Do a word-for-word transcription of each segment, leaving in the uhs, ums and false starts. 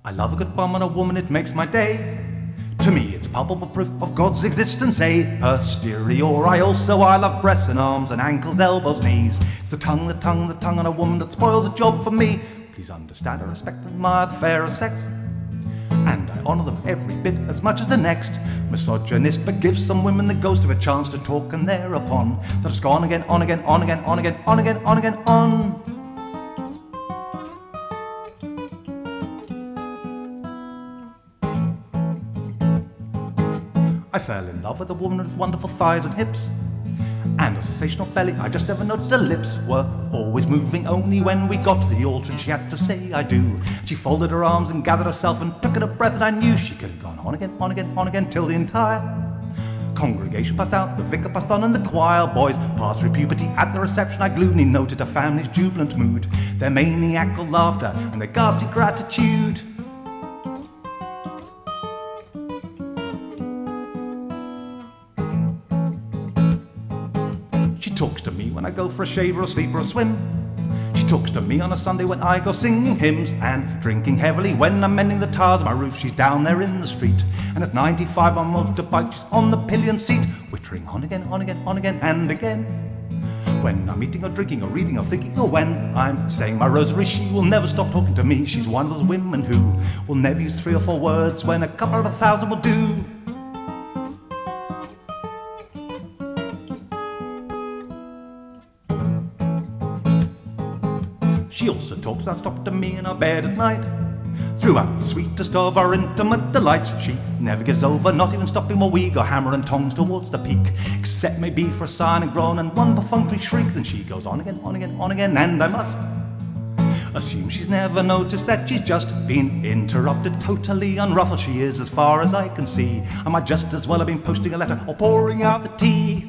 I love a good bum and a woman, it makes my day. To me it's palpable proof of God's existence, a posteriori. Also I love breasts and arms and ankles, elbows, knees. It's the tongue, the tongue, the tongue on a woman that spoils a job for me. Please understand, I respect and admire the fairer sex, and I honour them every bit as much as the next. Misogynist, but give some women the ghost of a chance to talk, and thereupon they'll just go on again, on again, on again, on again, on again, on again, on. I fell in love with a woman with wonderful thighs and hips, and a sensational belly. I just never noticed her lips were always moving, only when we got to the altar and she had to say I do. She folded her arms and gathered herself and took in a breath, and I knew she could have gone on again, on again, on again, till the entire congregation passed out, the vicar passed on, and the choir boys passed through puberty. At the reception I gloomily noted her family's jubilant mood, their maniacal laughter and their ghastly gratitude. She talks to me when I go for a shave or a sleep or a swim. She talks to me on a Sunday when I go singing hymns and drinking heavily. When I'm mending the tiles of my roof, she's down there in the street. And at ninety-five on a motorbike, she's on the pillion seat, wittering on again, on again, on again, and again. When I'm eating or drinking or reading or thinking, or when I'm saying my rosary, she will never stop talking to me. She's one of those women who will never use three or four words when a couple of a thousand will do. She also talks non-stop to me in our bed at night, throughout the sweetest of our intimate delights. She never gives over, not even stopping while we go hammer and tongs towards the peak, except maybe for a sigh and a groan and one perfunctory shriek. Then she goes on again, on again, on again, and I must assume she's never noticed that she's just been interrupted. Totally unruffled she is as far as I can see. I might just as well have been posting a letter or pouring out the tea.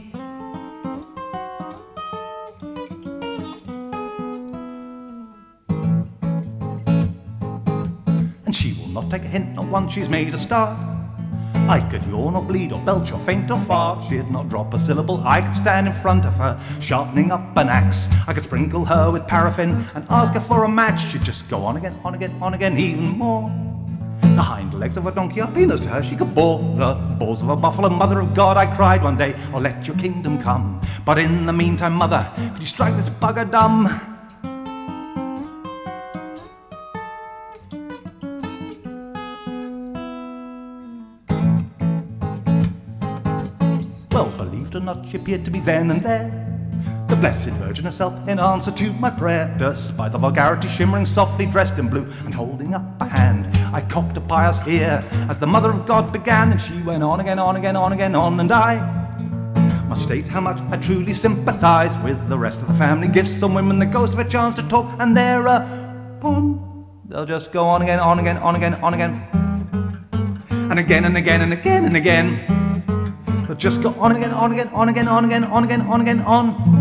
She will not take a hint, not once she's made a start. I could yawn or bleed or belch or faint or fart, she'd not drop a syllable. I could stand in front of her, sharpening up an axe. I could sprinkle her with paraffin and ask her for a match. She'd just go on again, on again, on again, even more. The hind legs of a donkey are peanuts to her. She could bore the balls of a buffalo. Mother of God, I cried one day, oh let your kingdom come. But in the meantime, mother, could you strike this bugger dumb? Well, believed or not, she appeared to be then and there the Blessed Virgin herself in answer to my prayer. Despite the vulgarity, shimmering softly, dressed in blue and holding up a hand, I cocked a pious ear as the Mother of God began. And she went on again, on again, on again, on. And I must state how much I truly sympathize with the rest of the family. Give some women the ghost of a chance to talk, and thereupon they'll just go on again, on again, on again, on again, and again and again and again and again. They'll just go on again, on again, on again, on again, on again, on again, on.